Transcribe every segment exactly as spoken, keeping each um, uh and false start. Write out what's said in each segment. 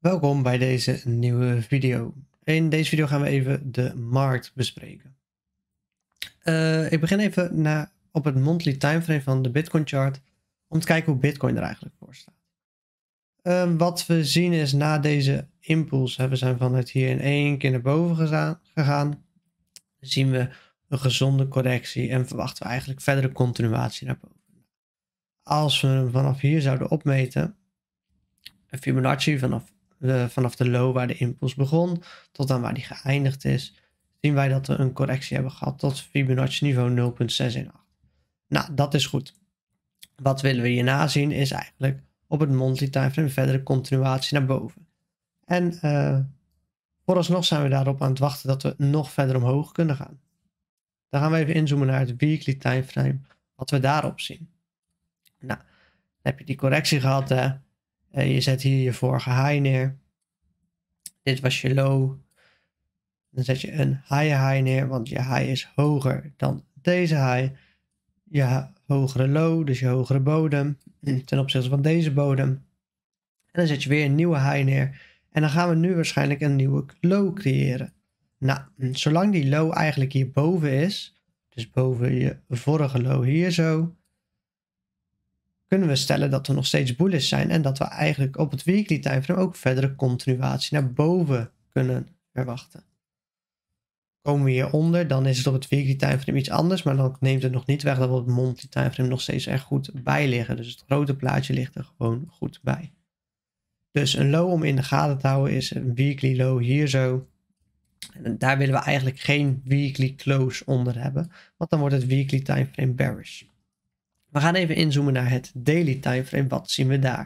Welkom bij deze nieuwe video. In deze video gaan we even de markt bespreken. Uh, ik begin even naar, op het monthly timeframe van de Bitcoin chart om te kijken hoe Bitcoin er eigenlijk voor staat. Uh, wat we zien is na deze impuls, we zijn vanuit hier in één keer naar boven gegaan, gegaan, zien we een gezonde correctie en verwachten we eigenlijk verdere continuatie naar boven. Als we hem vanaf hier zouden opmeten, een Fibonacci vanaf De, vanaf de low waar de impuls begon tot aan waar die geëindigd is, zien wij dat we een correctie hebben gehad tot Fibonacci niveau nul komma zeshonderdachtendertig. Nou, dat is goed. Wat willen we hierna zien is eigenlijk op het monthly timeframe verdere continuatie naar boven. En uh, vooralsnog zijn we daarop aan het wachten dat we nog verder omhoog kunnen gaan. Dan gaan we even inzoomen naar het weekly timeframe, wat we daarop zien. Nou, dan heb je die correctie gehad, hè. Uh, je zet hier je vorige high neer. Dit was je low. Dan zet je een higher high neer, want je high is hoger dan deze high. Je hogere low, dus je hogere bodem, ten opzichte van deze bodem. En dan zet je weer een nieuwe high neer. En dan gaan we nu waarschijnlijk een nieuwe low creëren. Nou, zolang die low eigenlijk hierboven is, dus boven je vorige low hier zo, kunnen we stellen dat we nog steeds bullish zijn en dat we eigenlijk op het weekly timeframe ook verdere continuatie naar boven kunnen verwachten. Komen we hieronder, dan is het op het weekly timeframe iets anders, maar dan neemt het nog niet weg dat we op het monthly timeframe nog steeds er goed bij liggen. Dus het grote plaatje ligt er gewoon goed bij. Dus een low om in de gaten te houden is een weekly low hier zo. En daar willen we eigenlijk geen weekly close onder hebben, want dan wordt het weekly timeframe bearish. We gaan even inzoomen naar het daily timeframe. Wat zien we daar?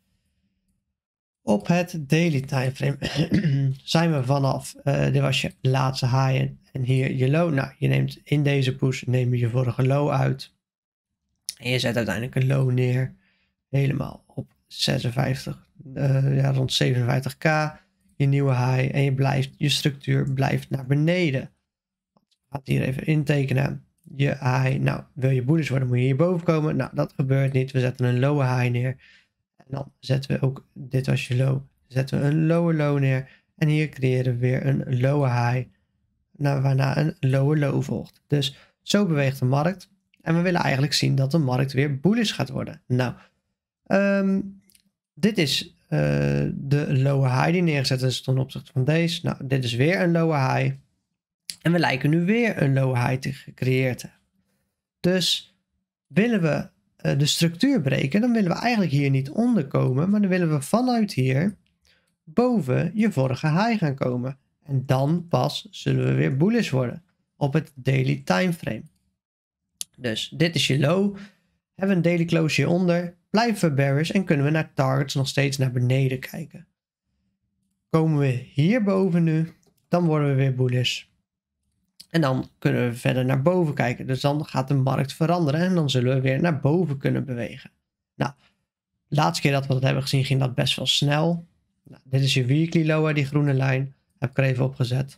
Op het daily timeframe zijn we vanaf, uh, dit was je laatste high en hier je low. Nou, je neemt in deze push neem je je vorige low uit. En je zet uiteindelijk een low neer. Helemaal op zesenvijftig, uh, ja, rond zevenenvijftig k. Je nieuwe high en je, blijft, je structuur blijft naar beneden. Ik ga het hier even intekenen. Je high, nou wil je bullish worden moet je hierboven komen. Nou dat gebeurt niet, we zetten een lower high neer. En dan zetten we ook, dit was je low, zetten we een lower low neer. En hier creëren we weer een lower high, nou, waarna een lower low volgt. Dus zo beweegt de markt. En we willen eigenlijk zien dat de markt weer bullish gaat worden. Nou, um, dit is uh, de lower high die neergezet is ten opzichte van deze. Nou, dit is weer een lower high. En we lijken nu weer een low high te gecreëerd hebben. Dus willen we uh, de structuur breken, dan willen we eigenlijk hier niet onder komen, maar dan willen we vanuit hier boven je vorige high gaan komen. En dan pas zullen we weer bullish worden op het daily timeframe. Dus dit is je low. Hebben we een daily close hieronder, blijven we bearish en kunnen we naar targets nog steeds naar beneden kijken. Komen we hierboven nu, dan worden we weer bullish. En dan kunnen we verder naar boven kijken. Dus dan gaat de markt veranderen en dan zullen we weer naar boven kunnen bewegen. Nou, de laatste keer dat we dat hebben gezien ging dat best wel snel. Nou, dit is je weekly low, die groene lijn. Heb ik er even opgezet.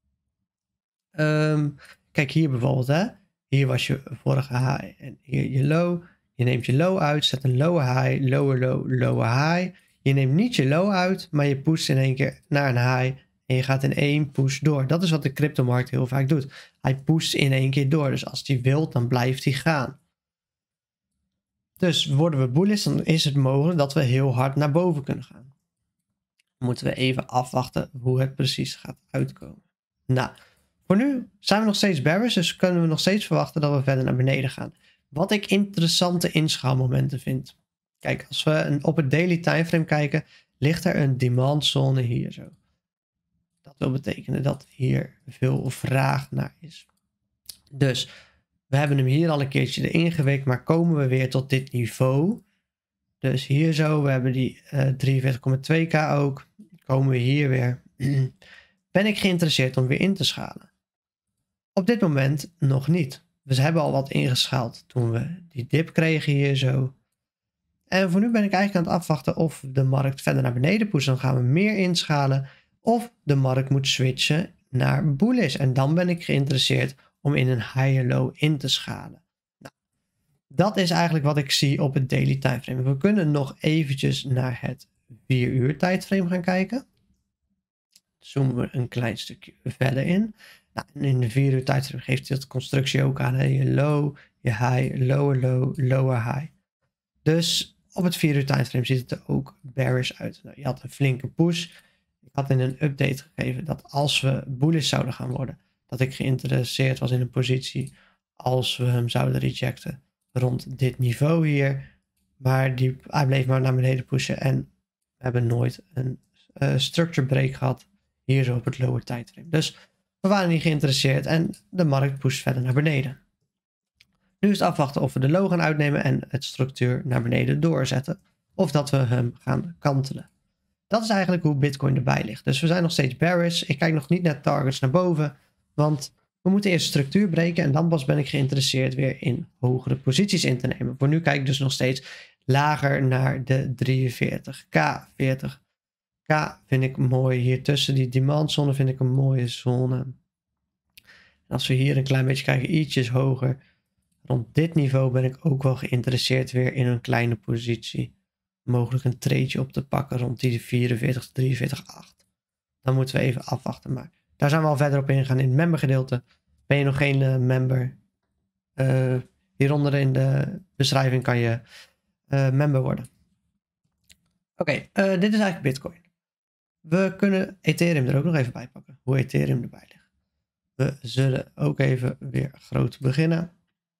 Um, kijk hier bijvoorbeeld, hè. Hier was je vorige high en hier je low. Je neemt je low uit, zet een lower high, lower low, lower high. Je neemt niet je low uit, maar je pusht in één keer naar een high. En je gaat in één push door. Dat is wat de cryptomarkt heel vaak doet. Hij pusht in één keer door. Dus als hij wil, dan blijft hij gaan. Dus worden we bullish, dan is het mogelijk dat we heel hard naar boven kunnen gaan. Dan moeten we even afwachten hoe het precies gaat uitkomen. Nou, voor nu zijn we nog steeds bearish. Dus kunnen we nog steeds verwachten dat we verder naar beneden gaan. Wat ik interessante inschaalmomenten vind. Kijk, als we op het daily timeframe kijken, ligt er een demandzone hier zo. Dat wil betekenen dat hier veel vraag naar is. Dus we hebben hem hier al een keertje erin gewikt, maar komen we weer tot dit niveau. Dus hier zo, we hebben die uh, drieënveertig komma twee k ook. Komen we hier weer. Ben ik geïnteresseerd om weer in te schalen? Op dit moment nog niet. We hebben al wat ingeschaald toen we die dip kregen hier zo. En voor nu ben ik eigenlijk aan het afwachten of de markt verder naar beneden pusht. Dan gaan we meer inschalen. Of de markt moet switchen naar bullish. En dan ben ik geïnteresseerd om in een higher low in te schalen. Nou, dat is eigenlijk wat ik zie op het daily timeframe. We kunnen nog eventjes naar het vier uur tijdframe gaan kijken. Zoomen we een klein stukje verder in. Nou, en in de vier uur tijdframe geeft dit constructie ook aan. Hè? Je low, je high, lower low, lower high. Dus op het vier uur tijdframe ziet het er ook bearish uit. Nou, je had een flinke push. Ik had in een update gegeven dat als we bullish zouden gaan worden, dat ik geïnteresseerd was in een positie als we hem zouden rejecten rond dit niveau hier. Maar die, hij bleef maar naar beneden pushen en we hebben nooit een uh, structure break gehad hier zo op het lower tijdframe. Dus we waren niet geïnteresseerd en de markt pusht verder naar beneden. Nu is het afwachten of we de low gaan uitnemen en het structuur naar beneden doorzetten. Of dat we hem gaan kantelen. Dat is eigenlijk hoe Bitcoin erbij ligt. Dus we zijn nog steeds bearish. Ik kijk nog niet naar targets naar boven. Want we moeten eerst structuur breken. En dan pas ben ik geïnteresseerd weer in hogere posities in te nemen. Voor nu kijk ik dus nog steeds lager naar de drieënveertig K. veertig K vind ik mooi. Hier tussen die demandzone vind ik een mooie zone. En als we hier een klein beetje kijken, ietsjes hoger. Rond dit niveau ben ik ook wel geïnteresseerd weer in een kleine positie. Mogelijk een tradeje op te pakken rond die vierenveertig, drieënveertig, acht. Dan moeten we even afwachten. Maar daar zijn we al verder op ingegaan in het member gedeelte. Ben je nog geen uh, member? Uh, hieronder in de beschrijving kan je uh, member worden. Oké, okay, uh, dit is eigenlijk Bitcoin. We kunnen Ethereum er ook nog even bij pakken. Hoe Ethereum erbij ligt. We zullen ook even weer groot beginnen.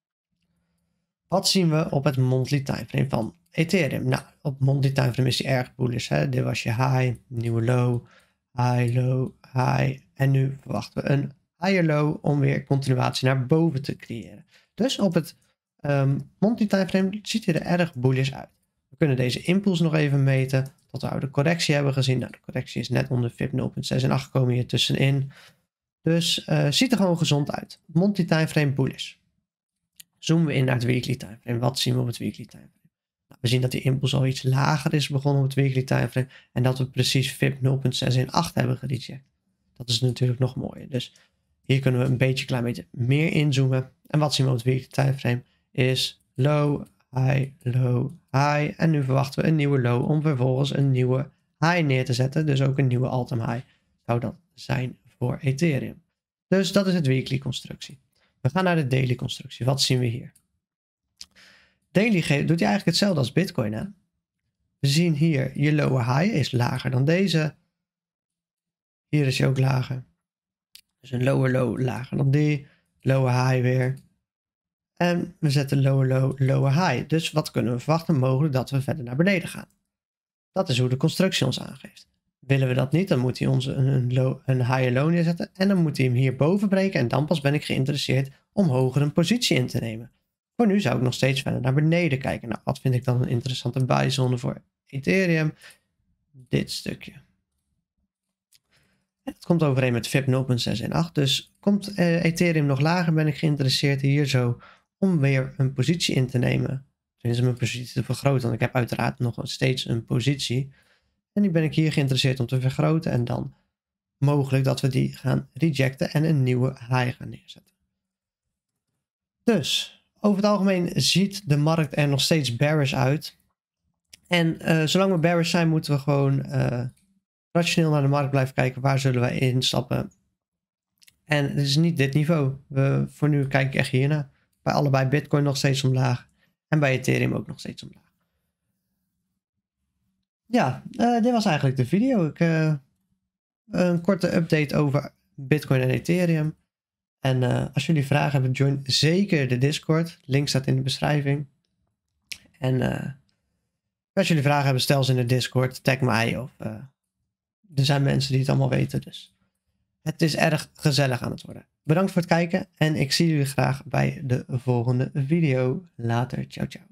Wat zien we op het monthly timeframe van Ethereum? Nou, op monthly timeframe is hij erg bullish. Hè? Dit was je high, nieuwe low, high, low, high. En nu verwachten we een higher low om weer continuatie naar boven te creëren. Dus op het um, monthly timeframe ziet hij er erg bullish uit. We kunnen deze impuls nog even meten tot we de correctie hebben gezien. Nou, de correctie is net onder V I P nul komma zes en acht gekomen hier tussenin. Dus uh, ziet er gewoon gezond uit. Monthly timeframe bullish. Zoomen we in naar het weekly timeframe. Wat zien we op het weekly timeframe? Nou, we zien dat die impuls al iets lager is begonnen op het weekly timeframe. En dat we precies V I P nul komma zes en acht hebben gereject. Dat is natuurlijk nog mooier. Dus hier kunnen we een beetje, klein beetje meer inzoomen. En wat zien we op het weekly timeframe is low, high, low, high. En nu verwachten we een nieuwe low om vervolgens een nieuwe high neer te zetten. Dus ook een nieuwe all-time high zou dat zijn voor Ethereum. Dus dat is het weekly constructie. We gaan naar de daily constructie. Wat zien we hier? Daily doet hij eigenlijk hetzelfde als Bitcoin. Hè? We zien hier je lower high is lager dan deze. Hier is hij ook lager. Dus een lower low lager dan die. Lower high weer. En we zetten lower low, lower high. Dus wat kunnen we verwachten? Mogelijk dat we verder naar beneden gaan. Dat is hoe de constructie ons aangeeft. Willen we dat niet, dan moet hij ons een, een, low, een higher low neerzetten. En dan moet hij hem hierboven breken. En dan pas ben ik geïnteresseerd om hoger een positie in te nemen. Voor nu zou ik nog steeds verder naar beneden kijken. Nou, wat vind ik dan een interessante buy-zone voor Ethereum? Dit stukje. En dat komt overeen met V I P nul komma zes en acht. Dus komt uh, Ethereum nog lager, ben ik geïnteresseerd hier zo om weer een positie in te nemen. Tenminste, mijn positie te vergroten. Want ik heb uiteraard nog steeds een positie. En die ben ik hier geïnteresseerd om te vergroten. En dan mogelijk dat we die gaan rejecten en een nieuwe high gaan neerzetten. Dus over het algemeen ziet de markt er nog steeds bearish uit. En uh, zolang we bearish zijn, moeten we gewoon uh, rationeel naar de markt blijven kijken. Waar zullen wij instappen? En het is niet dit niveau. We, voor nu kijk ik echt hierna. Bij allebei Bitcoin nog steeds omlaag. En bij Ethereum ook nog steeds omlaag. Ja, uh, dit was eigenlijk de video. Ik, uh, een korte update over Bitcoin en Ethereum. En uh, als jullie vragen hebben, join zeker de Discord. Link staat in de beschrijving. En uh, als jullie vragen hebben, stel ze in de Discord. Tag mij. Of, uh, er zijn mensen die het allemaal weten. Dus het is erg gezellig aan het worden. Bedankt voor het kijken. En ik zie jullie graag bij de volgende video. Later. Ciao, ciao.